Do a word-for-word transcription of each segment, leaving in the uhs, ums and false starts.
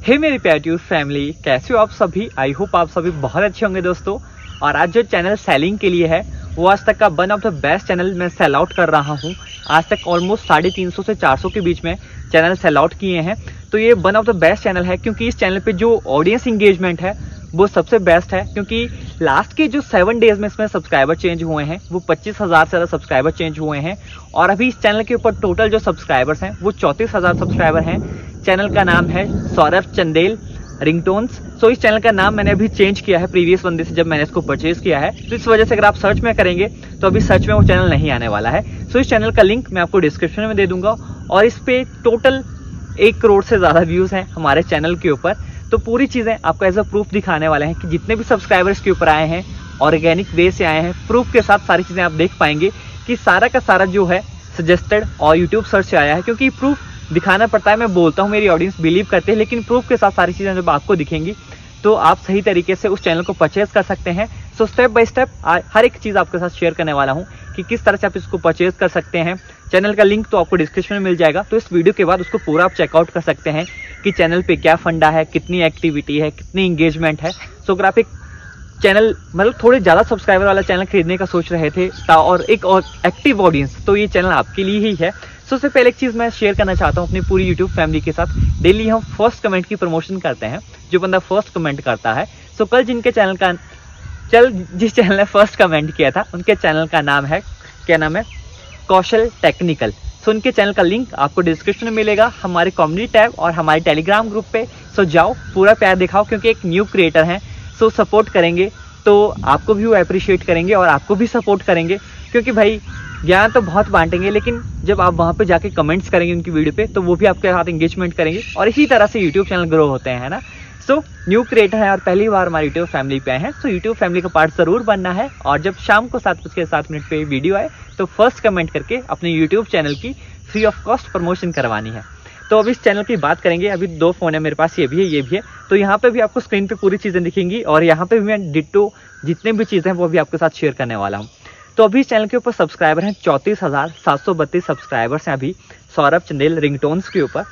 हे मेरी प्यारी फैमिली, कैसे हो आप सभी। आई होप आप सभी बहुत अच्छे होंगे दोस्तों। और आज जो चैनल सेलिंग के लिए है वो आज तक का one of the best channel मैं सेल आउट कर रहा हूँ। आज तक ऑलमोस्ट साढ़े तीन सौ से चार सौ के बीच में चैनल सेल आउट किए हैं। तो ये one of the best channel है क्योंकि इस चैनल पे जो ऑडियंस इंगेजमेंट है वो सबसे बेस्ट है। क्योंकि लास्ट के जो सेवन डेज में इसमें सब्सक्राइबर चेंज हुए हैं वो पच्चीस हज़ार से ज़्यादा सब्सक्राइबर चेंज हुए हैं। और अभी इस चैनल के ऊपर टोटल जो सब्सक्राइबर्स हैं वो चौंतीस हज़ार सब्सक्राइबर हैं। चैनल का नाम है सौरभ चंदेल रिंगटोन्स। सो इस चैनल का नाम मैंने अभी चेंज किया है प्रीवियस बंदे से जब मैंने इसको परचेज किया है। तो इस वजह से अगर आप सर्च में करेंगे तो अभी सर्च में वो चैनल नहीं आने वाला है। सो इस चैनल का लिंक मैं आपको डिस्क्रिप्शन में दे दूंगा। और इस पे टोटल एक करोड़ से ज़्यादा व्यूज़ हैं हमारे चैनल के ऊपर। तो पूरी चीज़ें आपको एज अ प्रूफ दिखाने वाले हैं कि जितने भी सब्सक्राइबर्स के ऊपर आए हैं ऑर्गेनिक वे से आए हैं। प्रूफ के साथ सारी चीज़ें आप देख पाएंगे कि सारा का सारा जो है सजेस्टेड और यूट्यूब सर्च से आया है। क्योंकि प्रूफ दिखाना पड़ता है, मैं बोलता हूँ मेरी ऑडियंस बिलीव करते हैं, लेकिन प्रूफ के साथ सारी चीज़ें जब आपको दिखेंगी तो आप सही तरीके से उस चैनल को परचेज कर सकते हैं। सो स्टेप बाय स्टेप हर एक चीज़ आपके साथ शेयर करने वाला हूँ कि किस तरह से आप इसको परचेज कर सकते हैं। चैनल का लिंक तो आपको डिस्क्रिप्शन में मिल जाएगा। तो इस वीडियो के बाद उसको पूरा आप चेकआउट कर सकते हैं कि चैनल पे क्या फंडा है, कितनी एक्टिविटी है, कितनी इंगेजमेंट है। सो अगर आप एक चैनल मतलब थोड़े ज़्यादा सब्सक्राइबर वाला चैनल खरीदने का सोच रहे थे और एक और एक्टिव ऑडियंस, तो ये चैनल आपके लिए ही है। सो सबसे पहले एक चीज़ मैं शेयर करना चाहता हूँ अपनी पूरी यूट्यूब फैमिली के साथ। डेली हम फर्स्ट कमेंट की प्रमोशन करते हैं, जो बंदा फर्स्ट कमेंट करता है। सो कल जिनके चैनल का चल जिस चैनल ने फर्स्ट कमेंट किया था उनके चैनल का नाम है, क्या नाम है, कौशल टेक्निकल। सो उनके चैनल का लिंक आपको डिस्क्रिप्शन में मिलेगा, हमारे कम्युनिटी टैब और हमारे टेलीग्राम ग्रुप पे। सो जाओ, पूरा प्यार दिखाओ, क्योंकि एक न्यू क्रिएटर हैं। सो सपोर्ट करेंगे तो आपको भी वो अप्रिशिएट करेंगे और आपको भी सपोर्ट करेंगे। क्योंकि भाई ज्ञान तो बहुत बांटेंगे, लेकिन जब आप वहाँ पे जाके कमेंट्स करेंगे उनकी वीडियो पे तो वो भी आपके साथ एंगेजमेंट करेंगे और इसी तरह से यूट्यूब चैनल ग्रो होते हैं, है ना। सो न्यू क्रिएटर है और पहली बार हमारी यूट्यूब फैमिली पे आए हैं। सो यूट्यूब फैमिली का पार्ट ज़रूर बनना है। और जब शाम को सात बज के सात मिनट पे वीडियो आए तो फर्स्ट कमेंट करके अपने यूट्यूब चैनल की फ्री ऑफ कॉस्ट प्रमोशन करवानी है। तो अब इस चैनल की बात करेंगे। अभी दो फ़ोन है मेरे पास, ये भी है ये भी है। तो यहाँ पे भी आपको स्क्रीन पे पूरी चीज़ें दिखेंगी और यहाँ पे भी मैं डिट्टो जितने भी चीज़ें हैं वो भी आपके साथ शेयर करने वाला हूँ। तो अभी इस चैनल के ऊपर सब्सक्राइबर हैं चौंतीस हज़ार सात सौ बत्तीस सब्सक्राइबर्स हैं अभी सौरभ चंदेल रिंगटोन्स के ऊपर।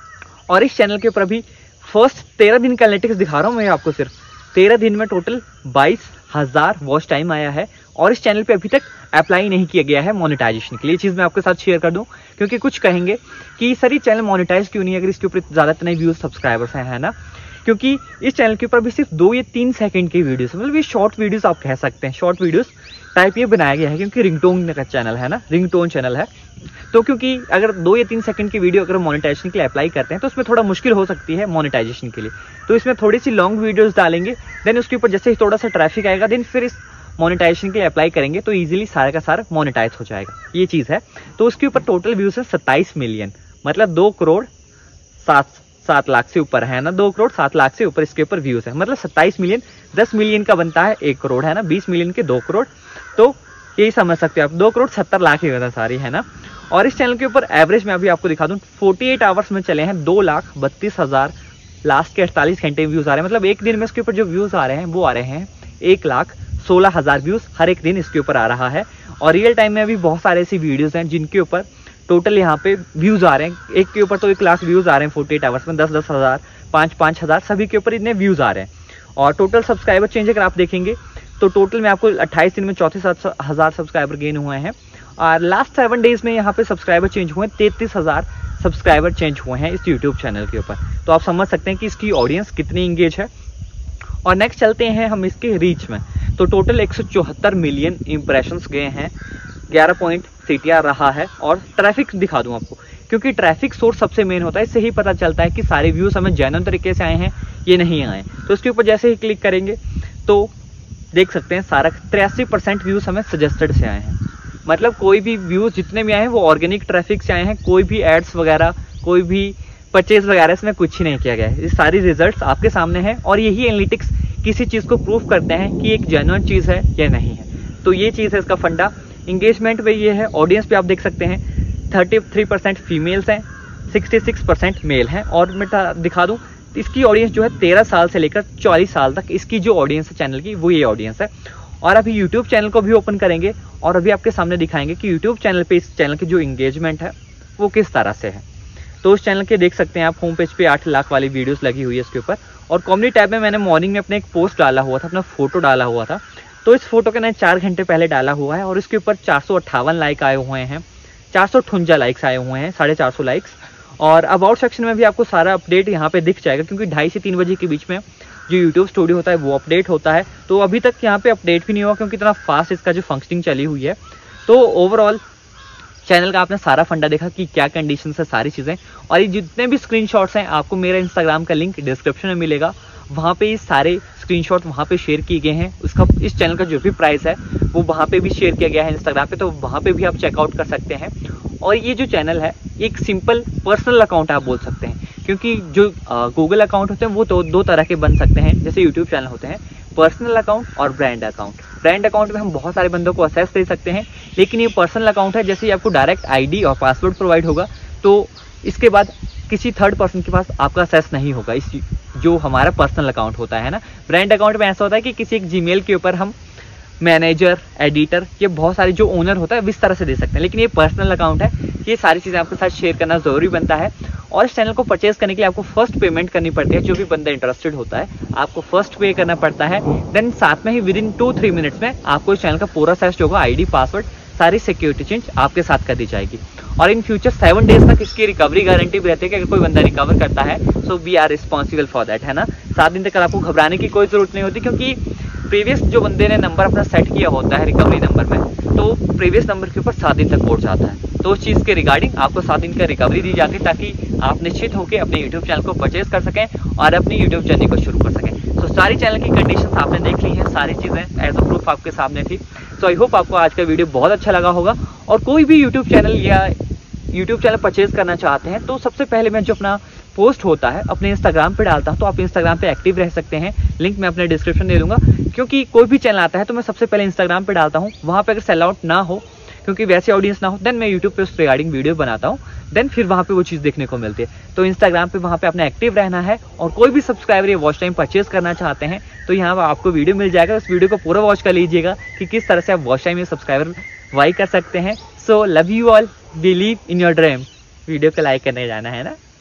और इस चैनल के ऊपर अभी फर्स्ट तेरह दिन का एनालिटिक्स दिखा रहा हूँ मैं आपको। सिर्फ तेरह दिन में टोटल बाईस हज़ार वॉच टाइम आया है। और इस चैनल पे अभी तक अप्लाई नहीं किया गया है मोनेटाइजेशन के लिए। चीज़ मैं आपके साथ शेयर कर दूं, क्योंकि कुछ कहेंगे कि सर ये चैनल मोनेटाइज क्यों नहीं है अगर इसके ऊपर ज़्यादा इतने व्यूज़ सब्सक्राइबर्स हैं, है ना। क्योंकि इस चैनल के ऊपर भी सिर्फ दो या तीन सेकंड की वीडियोस, मतलब ये शॉर्ट वीडियोस आप कह सकते हैं, शॉर्ट वीडियोस टाइप ये बनाया गया है। क्योंकि रिंगटोन का चैनल है ना, रिंगटोन चैनल है। तो क्योंकि अगर दो या तीन सेकंड की वीडियो अगर मोनेटाइजेशन के लिए अप्लाई करते हैं तो उसमें थोड़ा मुश्किल हो सकती है मोनेटाइजेशन के लिए। तो इसमें थोड़ी सी लॉन्ग वीडियोस डालेंगे, देन उसके ऊपर जैसे ही थोड़ा सा ट्रैफिक आएगा देन फिर इस मोनेटाइजेशन के लिए अप्लाई करेंगे तो इजीली सारा का सारा मोनेटाइज हो जाएगा, ये चीज़ है। तो उसके ऊपर टोटल व्यूज़ है सत्ताईस मिलियन, मतलब दो करोड़ सात सात लाख से ऊपर है ना, दो करोड़ सात लाख से ऊपर इसके ऊपर व्यूज़ है। मतलब सत्ताईस मिलियन, दस मिलियन का बनता है एक करोड़, है ना, बीस मिलियन के दो करोड़। तो यही समझ सकते हो आप, दो करोड़ सत्तर लाख ही होता सारी, है ना। और इस चैनल के ऊपर एवरेज में अभी आपको दिखा दूँ अड़तालीस आवर्स में चले हैं दो लाख बत्तीस हज़ार लास्ट के अड़तालीस घंटे व्यूज़ आ रहे हैं। मतलब एक दिन में इसके ऊपर जो व्यूज़ आ रहे हैं वो आ रहे हैं एक लाख सोलह हज़ार व्यूज़ हर एक दिन इसके ऊपर आ रहा है। और रियल टाइम में भी बहुत सारे ऐसी वीडियोज़ हैं जिनके ऊपर टोटल यहाँ पे व्यूज़ आ रहे हैं। एक के ऊपर तो एक लाख व्यूज़ आ रहे हैं फोर्टी एट आवर्स में, दस दस हज़ार पाँच पाँच हज़ार सभी के ऊपर इतने व्यूज़ आ रहे हैं। और टोटल सब्सक्राइबर चेंज अगर आप देखेंगे तो टोटल में आपको अट्ठाईस दिन में चौंतीस हज़ार सब्सक्राइबर गेन हुए हैं। और लास्ट सेवन डेज में यहाँ पे सब्सक्राइबर चेंज हुए हैं, तैंतीस हज़ार सब्सक्राइबर चेंज हुए हैं इस यूट्यूब चैनल के ऊपर। तो आप समझ सकते हैं कि इसकी ऑडियंस कितनी इंगेज है। और नेक्स्ट चलते हैं हम इसके रीच में। तो टोटल एक सौ चौहत्तर मिलियन इंप्रेशंस गए हैं, ग्यारह पॉइंट सीटीआर रहा है। और ट्रैफिक दिखा दूं आपको, क्योंकि ट्रैफिक सोर्स सबसे मेन होता है। इससे ही पता चलता है कि सारे व्यूज़ हमें जेन्युइन तरीके से आए हैं ये नहीं आए। तो इसके ऊपर जैसे ही क्लिक करेंगे तो देख सकते हैं सारा तिरासी परसेंट व्यूज़ हमें सजेस्टेड से आए हैं। मतलब कोई भी व्यूज़ जितने भी आए हैं वो ऑर्गेनिक ट्रैफिक से आए हैं। कोई भी एड्स वगैरह, कोई भी परचेज वगैरह इसमें कुछ ही नहीं किया गया है। ये सारी रिजल्ट्स आपके सामने हैं। और यही एनालिटिक्स किसी चीज़ को प्रूव करते हैं कि एक जेन्युइन चीज़ है या नहीं है। तो ये चीज़ है इसका फंडा। इंगेजमेंट पे ये है। ऑडियंस पे आप देख सकते हैं तैंतीस परसेंट फीमेल्स हैं, छियासठ परसेंट मेल हैं। और मैं दिखा दूं इसकी ऑडियंस जो है तेरह साल से लेकर चौवालीस साल तक इसकी जो ऑडियंस है चैनल की वो ये ऑडियंस है। और अभी यूट्यूब चैनल को भी ओपन करेंगे और अभी आपके सामने दिखाएंगे कि यूट्यूब चैनल पे इस चैनल की जो इंगेजमेंट है वो किस तरह से है। तो उस चैनल के देख सकते हैं आप होम पेज पे आठ लाख वाली वीडियोस लगी हुई है इसके ऊपर। और कम्युनिटी टैब में मैंने मॉर्निंग में अपने एक पोस्ट डाला हुआ था, अपना फोटो डाला हुआ था, तो इस फोटो के मैंने चार घंटे पहले डाला हुआ है और इसके ऊपर चार सौ अट्ठावन लाइक आए हुए हैं, चार सौ अठवंजा लाइक्स आए हुए हैं, साढ़े चार सौ लाइक्स। और अबाउट सेक्शन में भी आपको सारा अपडेट यहाँ पे दिख जाएगा, क्योंकि ढाई से तीन बजे के बीच में जो यूट्यूब स्टूडियो होता है वो अपडेट होता है। तो अभी तक यहाँ पे अपडेट भी नहीं हुआ, क्योंकि इतना फास्ट इसका जो फंक्शनिंग चली हुई है। तो ओवरऑल चैनल का आपने सारा फंडा देखा कि क्या कंडीशन है, सारी चीज़ें। और ये जितने भी स्क्रीनशॉट्स हैं आपको मेरा इंस्टाग्राम का लिंक डिस्क्रिप्शन में मिलेगा, वहाँ पे ये सारे स्क्रीनशॉट वहाँ पे शेयर किए गए हैं। उसका इस चैनल का जो भी प्राइस है वो वहाँ पे भी शेयर किया गया है इंस्टाग्राम पे, तो वहाँ पे भी आप चेकआउट कर सकते हैं। और ये जो चैनल है एक सिंपल पर्सनल अकाउंट आप बोल सकते हैं, क्योंकि जो गूगल अकाउंट होते हैं वो तो दो तरह के बन सकते हैं, जैसे यूट्यूब चैनल होते हैं, पर्सनल अकाउंट और ब्रांड अकाउंट। ब्रांड अकाउंट में हम बहुत सारे बंदों को एक्सेस दे सकते हैं, लेकिन ये पर्सनल अकाउंट है, जैसे ही आपको डायरेक्ट आईडी और पासवर्ड प्रोवाइड होगा तो इसके बाद किसी थर्ड पर्सन के पास आपका एक्सेस नहीं होगा, इस जो हमारा पर्सनल अकाउंट होता है ना। ब्रांड अकाउंट में ऐसा होता है कि किसी एक जीमेल के ऊपर हम मैनेजर, एडिटर, ये बहुत सारे जो ओनर होता है इस तरह से दे सकते हैं, लेकिन ये पर्सनल अकाउंट है, ये सारी चीज़ें आपके साथ शेयर करना ज़रूरी बनता है। और इस चैनल को परचेज करने के लिए आपको फर्स्ट पेमेंट करनी पड़ती है, जो भी बंदा इंटरेस्टेड होता है आपको फर्स्ट पे करना पड़ता है। देन साथ में ही within two three minutes में आपको इस चैनल का पूरा सेट होगा, आईडी, पासवर्ड, सारी सिक्योरिटी चेंज आपके साथ कर दी जाएगी। और इन फ्यूचर सेवन डेज तक इसकी रिकवरी गारंटी भी रहती है कि अगर कोई बंदा रिकवर करता है so we are responsible for that, है ना। सात दिन तक आपको घबराने की कोई जरूरत नहीं होती, क्योंकि प्रीवियस जो बंदे ने नंबर अपना सेट किया होता है रिकवरी नंबर में, तो प्रीवियस नंबर के ऊपर सात दिन तक पहुंच जाता है। तो उस चीज़ के रिगार्डिंग आपको सात दिन का रिकवरी दी जाती है, ताकि आप निश्चित होकर अपने यूट्यूब चैनल को परचेज कर सकें और अपनी यूट्यूब जर्नी को शुरू कर सकें। तो सारी चैनल की कंडीशंस आपने देख ली हैं, सारी चीज़ें एज अ प्रूफ आपके सामने थी। सो आई होप आपको आज का वीडियो बहुत अच्छा लगा होगा। और कोई भी यूट्यूब चैनल या यूट्यूब चैनल परचेज करना चाहते हैं तो सबसे पहले मैं जो अपना पोस्ट होता है अपने इंस्टाग्राम पे डालता हूं, तो आप इंस्टाग्राम पे एक्टिव रह सकते हैं, लिंक मैं अपने डिस्क्रिप्शन दे दूंगा। क्योंकि कोई भी चैनल आता है तो मैं सबसे पहले इंस्टाग्राम पे डालता हूं, वहां पे अगर सेल आउट ना हो, क्योंकि वैसे ऑडियंस ना हो, देन मैं यूट्यूब पे उस रिगार्डिंग वीडियो बनाता हूँ, देन फिर वहाँ पे वो चीज़ देखने को मिलती है। तो इंस्टाग्राम पे वहाँ पे अपने एक्टिव रहना है। और कोई भी सब्सक्राइबर या वॉच टाइम परचेज करना चाहते हैं तो यहाँ आपको वीडियो मिल जाएगा, उस वीडियो को पूरा वॉच कर लीजिएगा कि किस तरह से आप वॉच टाइम या सब्सक्राइबर वाई कर सकते हैं। So love you all, believe in your dream. Video को लाइक करने जाना है ना।